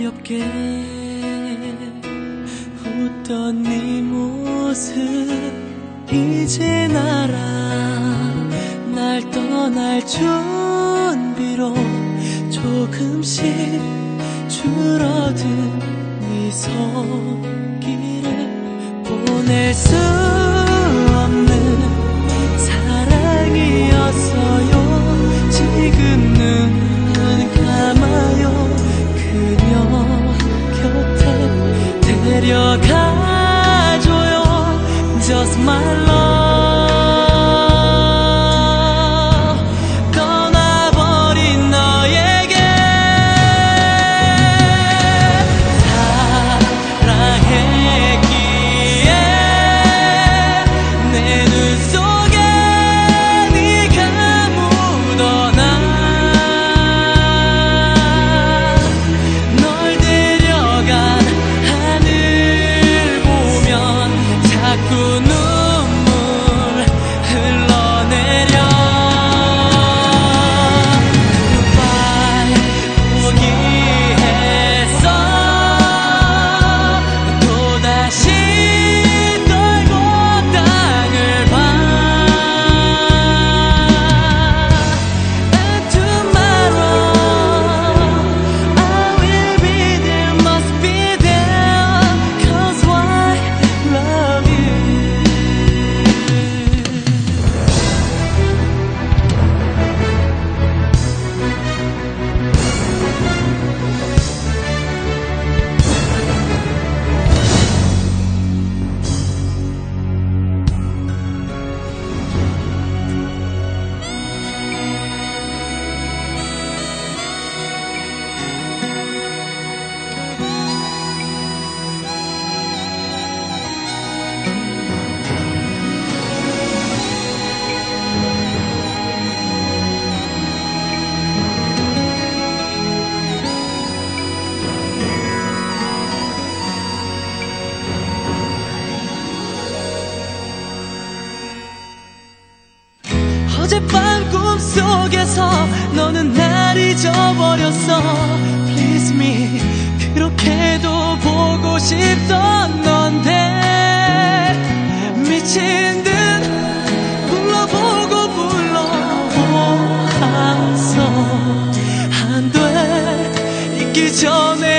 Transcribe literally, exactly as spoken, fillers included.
어렵게 웃던 네 모습 이젠 알아. 날 떠날 준비로 조금씩 줄어든 네 손길에 보낼 수 없는 사랑이었어요. 지금 눈 감아요. 그녀 곁에 데려가줘요. Just my love. 떠나버린 너에게 사랑했기에 내 눈 속에 네가 묻어나. 널 데려간 하늘 보면 자꾸 눈물 흘러내려. Goodbye 포기했어. 또다시 떨고 땅을 봐. And tomorrow I will be there, must be there, cause why love you. 어젯밤 꿈속에서 너는 날 잊어버렸어. Please me. 그렇게도 보고 싶던 넌데 미친 듯 불러보고 불러보았어. 안 돼. 잊기 전에